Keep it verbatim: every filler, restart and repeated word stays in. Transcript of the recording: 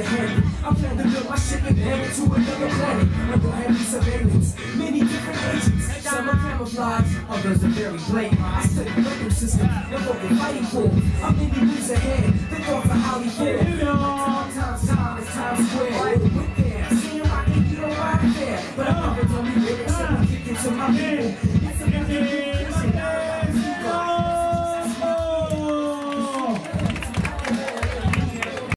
handed. I plan to build my ship and head to another planet under heavy surveillance. Many different agents, some are camouflage, others are very blatant. I study weapon systems and what they're fighting for. I'm many moves ahead, the thoughts are highly fair. Time, time, time, it's Times Square. With there, seeing rockin', you don't ride there. But I never told me lyrics, so I kick it to my people. It's a